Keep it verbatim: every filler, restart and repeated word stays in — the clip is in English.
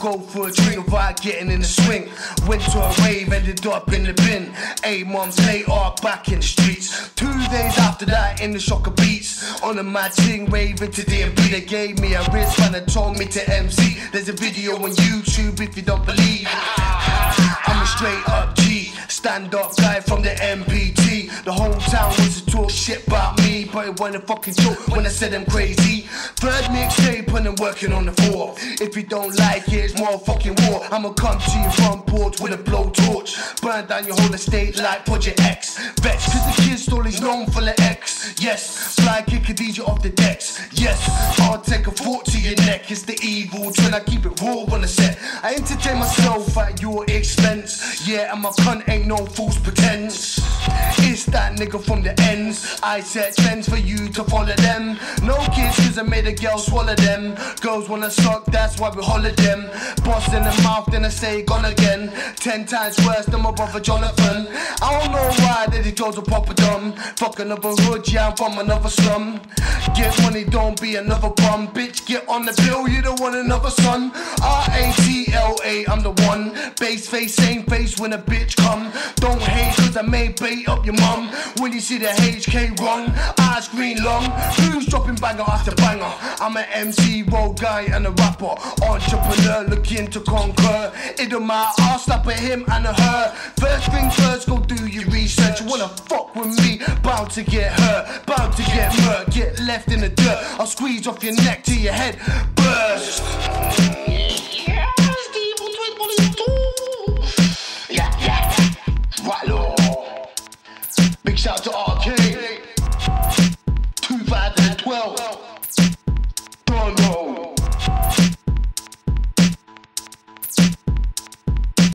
go for a drink without getting in the swing. Went to a rave, ended up in the bin. Eight months later, back in the streets. Two days after that, in the shocker beats. On a mad thing, raving to D M B. They gave me a wristband and told me to M C. There's a video on YouTube if you don't believe. I'm a straight up G, stand up guy from the M P T. The whole town was to talk shit about me, but it wasn't a fucking joke when I said I'm crazy. Third mixtape and I'm working on the fourth. If you don't like it, it's more fucking war. I'ma come to your front porch with a blowtorch, burn down your whole estate like Project X. Vex, cause the kid's still is known for the X. Yes, fly kick a D J off the decks. Yes, I'll take a fork to your neck. It's the evil twin, I keep it raw on the set. I entertain myself at your expense. Yeah, and my cunt ain't no false pretense. It's that nigga from the ends. I set trends for you to follow them. No kids cause I made a girl swallow them. Girls wanna suck, that's why we holler them. Boss in the mouth, then I say gone again. Ten times worse than my brother Jonathan. I don't know why that he chose a proper dumb. Fuck another hood, yeah, I'm from another slum. Get money, don't be another bum. Bitch, get on the bill, you don't want another son. R A T L A, I'm the one. Base face, same face when a bitch come. Don't hate cause I may bait up your mum. When you see the H K run, eyes green long. Who's dropping banger after banger? I'm an M C, road guy and a rapper. Entrepreneur looking to conquer. It don't matter, I'll slap at him and a her. First things first, go do your research. You wanna fuck with me, bound to get hurt, bound to get murked, get left in the dirt. I'll squeeze off your neck till your head burst. Yeah, yeah, RaTLa. Big shout to R K.